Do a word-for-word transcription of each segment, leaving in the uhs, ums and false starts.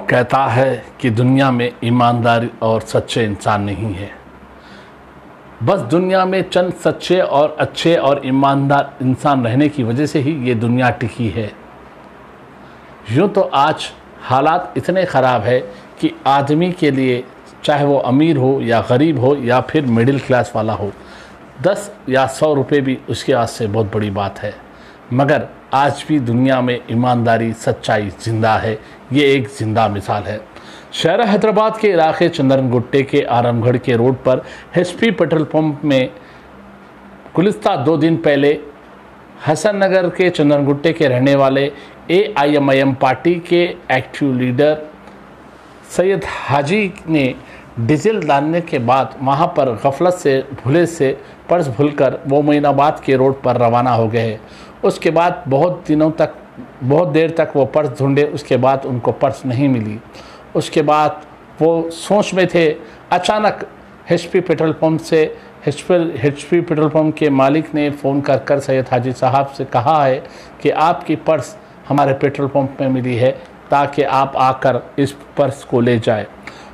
कहता है कि दुनिया में ईमानदार और सच्चे इंसान नहीं है। बस दुनिया में चंद सच्चे और अच्छे और ईमानदार इंसान रहने की वजह से ही ये दुनिया टिकी है। यूँ तो आज हालात इतने ख़राब है कि आदमी के लिए, चाहे वो अमीर हो या गरीब हो या फिर मिडिल क्लास वाला हो, दस या सौ रुपये भी उसके हाथ से बहुत बड़ी बात है। मगर आज भी दुनिया में ईमानदारी, सच्चाई ज़िंदा है। ये एक ज़िंदा मिसाल है। शहर हैदराबाद के इलाके चंदनगुट्टे के आरामगढ़ के रोड पर एचपी पेट्रोल पंप में गुलिस्ता दो दिन पहले हसन नगर के चंदनगुट्टे के रहने वाले एआईएमआईएम पार्टी के एक्टिव लीडर सैयद हाजी ने डीजल डालने के बाद वहां पर गफलत से भूले से पर्स भूलकर वो मोइनाबाद के रोड पर रवाना हो गए। उसके बाद बहुत दिनों तक, बहुत देर तक वो पर्स ढूंढे। उसके बाद उनको पर्स नहीं मिली। उसके बाद वो सोच में थे। अचानक एचपी पेट्रोल पंप से एचपी पेट्रोल पंप के मालिक ने फ़ोन कर कर सैयद हाजी साहब से कहा है कि आपकी पर्स हमारे पेट्रोल पंप में मिली है, ताकि आप आकर इस पर्स को ले जाए।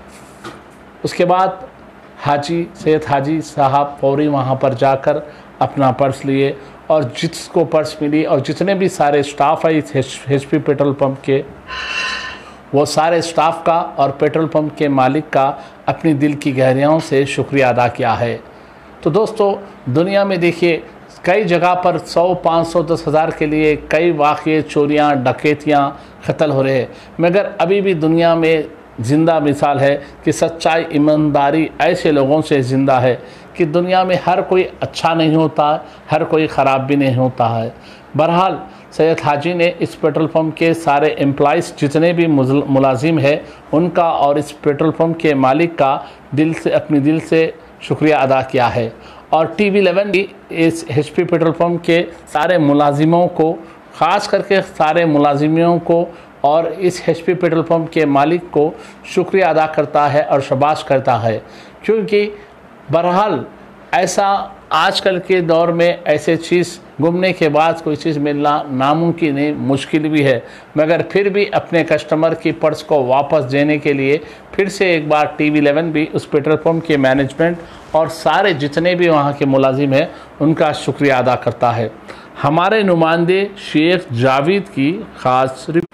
उसके बाद हाजी सैयद हाजी साहब फौरी वहाँ पर जाकर अपना पर्स लिए और जिसको पर्स मिली और जितने भी सारे स्टाफ है इस एचपी पेट्रोल पंप के, वो सारे स्टाफ का और पेट्रोल पंप के मालिक का अपनी दिल की गहराइयों से शुक्रिया अदा किया है। तो दोस्तों, दुनिया में देखिए कई जगह पर सौ, पाँच सौ, दस हज़ार के लिए कई वाक़े, चोरियाँ, डकैतियाँ, कत्ल हो रहे हैं। मगर अभी भी दुनिया में ज़िंदा मिसाल है कि सच्चाई, ईमानदारी ऐसे लोगों से ज़िंदा है कि दुनिया में हर कोई अच्छा नहीं होता, हर कोई ख़राब भी नहीं होता है। बहरहाल सैयद हाजी ने इस पेट्रोल पंप के सारे एम्प्लॉइज़ जितने भी मुलाजिम हैं उनका और इस पेट्रोल पंप के मालिक का दिल से, अपनी दिल से शुक्रिया अदा किया है। और टीवी इलेवन भी इस एचपी पेट्रोल पंप के सारे मुलाजिमों को, ख़ास करके सारे मुलाजिमों को और इस एचपी पेट्रोल पंप के मालिक को शुक्रिया अदा करता है और शाबाश करता है। क्योंकि बहरहाल ऐसा आजकल के दौर में ऐसे चीज़ घूमने के बाद कोई चीज़ मिलना नामुमकिन है, मुश्किल भी है। मगर फिर भी अपने कस्टमर की पर्स को वापस देने के लिए फिर से एक बार टीवी इलेवन भी उस पेट्रोल पंप के मैनेजमेंट और सारे जितने भी वहाँ के मुलाजिम हैं उनका शुक्रिया अदा करता है। हमारे नुमाइंदे शेख जावेद की ख़ास रिपोर्ट।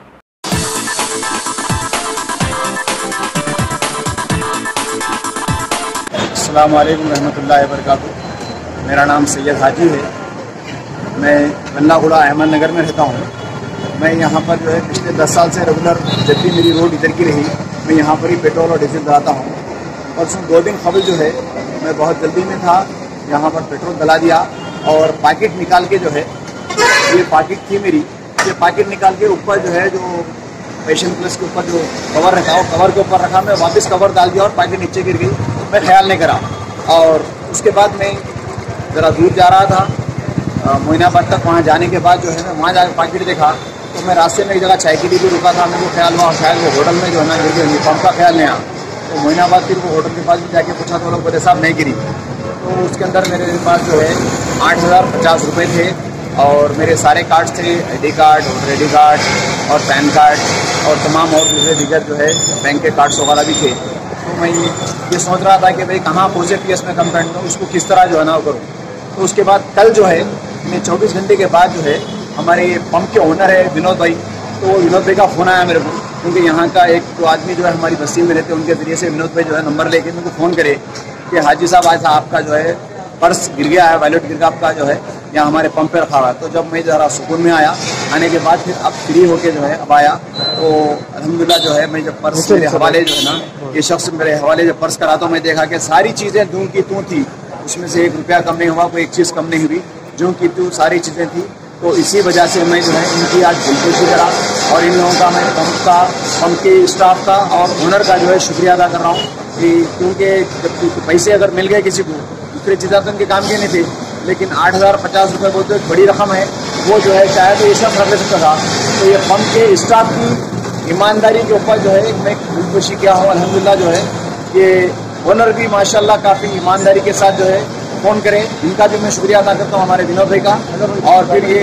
अस्सलामु अलैकुम रहमतुल्लाहि व बरकातुहू। मेरा नाम सैयद हाजी है। मैं गन्नागुड़ा अहमदनगर में रहता हूँ। मैं यहाँ पर जो है पिछले दस साल से रेगुलर, जब भी मेरी रोड इधर की रही, मैं यहाँ पर ही पेट्रोल और डीजल डलाता हूँ। परसों दो दिन कबल जो है मैं बहुत जल्दी में था, यहाँ पर पेट्रोल डला दिया और पैकेट निकाल के जो है, ये पैकेट थी मेरी, ये पैकेट निकाल के ऊपर जो है, जो पैशन प्लस के ऊपर जो कवर रखा, वो कवर के ऊपर रखा। मैं वापस कवर डाल दिया और पैकेट नीचे गिर गई। मैं ख्याल नहीं करा। और उसके बाद मैं ज़रा दूर जा रहा था मोइनाबाद तक। वहाँ जाने के बाद जो है मैं वहाँ जाकर पैकेट देखा तो मैं रास्ते में एक जगह चाय के लिए भी रुका था। मेरे को ख्याल हुआ शायद वो होटल में जो है ना गिर गई, पंप का ख्याल नहीं आया। तो मोइनाबाद फिर वो होटल के पास भी जाके पूछा तो लोग बोले साहब नहीं गिरी। तो उसके अंदर मेरे पास जो है आठ हज़ार पचास रुपये थे और मेरे सारे कार्ड्स थे, I D card, voter I D card और पैन कार्ड और तमाम और दूसरे दीगर जो है बैंक के कार्ड्स वगैरह भी थे। तो मैं ये सोच रहा था कि भाई कहाँ पहुँचे पी एस में कंप्लेंट करूँ, उसको किस तरह जो है ना करूँ। तो उसके बाद कल जो है मैं चौबीस घंटे के बाद जो है हमारे पंप के ओनर है विनोद भाई, तो वो विनोद भाई का फ़ोन आया मेरे को। क्योंकि यहाँ का एक तो आदमी जो है हमारी बस्ती में रहते, उनके ज़रिए से विनोद भाई जो है नंबर लेके मेरे को फ़ोन करे कि हाजी साहब आज आपका जो है पर्स गिर गया है, वॉलेट गिर गया आपका जो है यहाँ हमारे पंप पे रखा हुआ है। तो जब मैं ज़रा सुकून में आया, आने के बाद फिर अब फ्री होके जो है अब आया, तो अल्हम्दुलिल्लाह जो है मैं जब पर्स मेरे हवाले जो है ना, ये शख्स मेरे हवाले जब पर्स करा तो मैं देखा कि सारी चीज़ें दूँ की तू थी, उसमें से एक रुपया कम नहीं हुआ, कोई एक चीज़ कम नहीं हुई, जो की तू सारी चीज़ें थी। तो इसी वजह से मैं जो है इनकी आज बिल्कुल करा और इन लोगों का मैं पंप का, पंप के स्टाफ का और ओनर का जो है शुक्रिया अदा कर रहा हूँ कि क्योंकि जब पैसे अगर मिल गए किसी को, दूसरे चीज़ें तो उनके काम के नहीं थे, लेकिन आठ हज़ार पचास रुपये बहुत एक बड़ी रकम है, वो जो है चाहे तो ये सब कर ले सकता था। तो ये पंप के स्टाफ की ईमानदारी के ऊपर जो है मैं खुशी किया हूँ। अल्हम्दुलिल्लाह जो है ये ओनर भी माशाल्लाह काफ़ी ईमानदारी के साथ जो है फ़ोन करें, इनका भी मैं शुक्रिया अदा करता हूँ हमारे विनोद भाई का। और फिर ये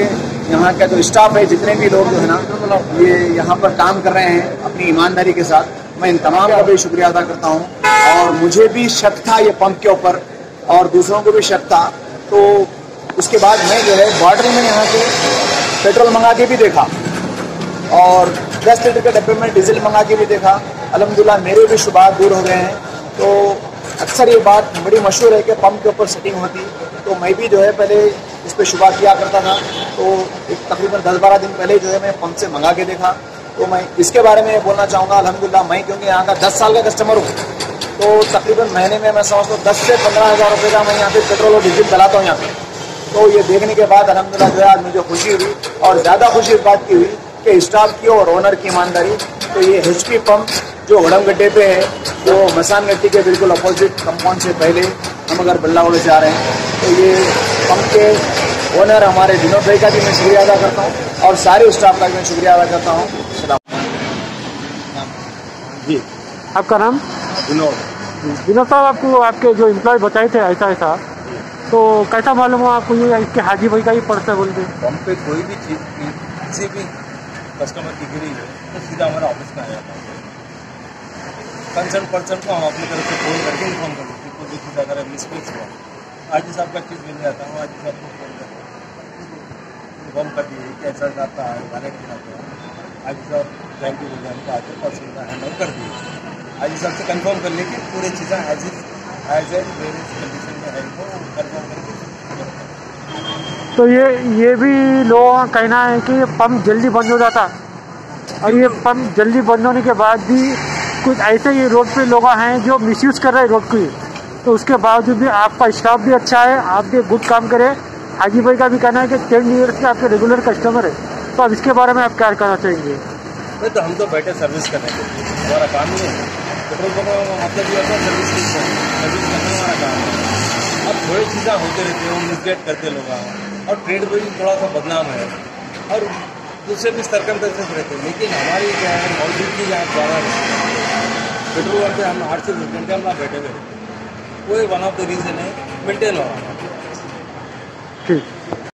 यहाँ का जो स्टाफ है, जितने भी लोग जो है ना ये यहाँ पर काम कर रहे हैं अपनी ईमानदारी के साथ, मैं इन तमाम का भी शुक्रिया अदा करता हूँ। और मुझे भी शक था ये पंप के ऊपर और दूसरों को भी शक था, तो उसके बाद मैं जो है बॉर्डर में यहाँ के पेट्रोल मंगा के भी देखा और दस लीटर के डब्बे में डीजल मंगा के भी देखा। अल्हम्दुलिल्लाह मेरे भी शुबात दूर हो गए हैं। तो अक्सर ये बात बड़ी मशहूर है कि पंप के ऊपर सेटिंग होती, तो मैं भी जो है पहले इस पर शुबा किया करता था। तो एक तकरीबन दस बारह दिन पहले जो है मैं पंप से मंगा के देखा। तो मैं इसके बारे में बोलना चाहूँगा, अल्हम्दुलिल्लाह मैं क्योंकि यहाँ का दस साल का कस्टमर हूँ, तो तकरीबन महीने में मैं समझता हूँ दस से पंद्रह हज़ार रुपये का मैं यहाँ पे पेट्रोल और डीजल डलाता हूँ यहाँ पे। तो ये देखने के बाद अल्हम्दुलिल्लाह जो है आज मुझे खुशी हुई और ज़्यादा खुशी इस बात की हुई कि स्टाफ की और ओनर की ईमानदारी। तो ये एच पी पंप जो वड़म गड्ढे पे है, जो मसान गट्टी के बिल्कुल अपोजिट कंपाउंड से पहले हम अगर बल्लावड़े से आ रहे हैं, तो ये पंप के ओनर हमारे विनोद भाई का भी मैं शुक्रिया अदा करता हूँ और सारे स्टाफ का भी मैं शुक्रिया अदा करता हूँ। जी, आपका नाम? विनोद। विनोद साहब, आपको आपके जो एम्प्लॉय बताए थे ऐसा ऐसा, तो कैसा मालूम हुआ आपको ये इसके हाजी भाई का ही पर्स है बोलते? पंप पे कोई भी चीज़ की किसी भी कस्टमर की गिरी है तो सीधा हमारा ऑफिस में आ जाता है। कंसर्न पर्सन को हम अपनी तरफ से फोन करके इन्फॉर्म कर देते हैं कोई भी चीज़ अगर मिसप्लेस हुआ, आज ही साहब का चीज़ मिल जाता हूँ, आज ही साहब को फोन करके इन्फॉर्म कर दिए कि ऐसा आता है गाने के साथ, आज ही साहब थैंक यू बोलिए हमको आज पर्सन का हैंड ओवर कर दिए। आज ही साहब से कन्फर्म कर लिए कि पूरी चीज़ें as is as a various condition में है वो कन्फर्म करके। तो ये ये भी लोगों का कहना है कि पंप जल्दी बंद हो जाता और ये पंप जल्दी बंद होने के बाद भी कुछ ऐसे ही रोड पे लोग हैं जो मिसयूज़ कर रहे हैं रोड को, तो उसके बावजूद भी आपका स्टाफ भी अच्छा है, आप भी गुड काम करें। हाजी भाई का भी कहना है कि टेन ईयर्स के आपके रेगुलर कस्टमर है, तो अब इसके बारे में आप क्या कहना चाहेंगे? नहीं तो हम तो बैठे सर्विस करने के लिए, हमारा काम ही है पेट्रोल पंप का मतलब ये होता है सर्विस सर्विस करना हमारा काम है। अब थोड़ी चीज़ें होते रहते हैं, वो मिसगाइड करते लोग और ट्रेड में भी थोड़ा सा बदनाम है और दूसरे भी सर्कमस्टेंसेस रहते हैं, लेकिन हमारी क्या है मौजूदगी यहाँ ज़्यादा है। पेट्रोल पंप पे हम आठ से दस घंटे हम ना बैठे हुए रहते हैं, वो वन ऑफ द रीज़न है मेंटेन हो रहा है। ठीक।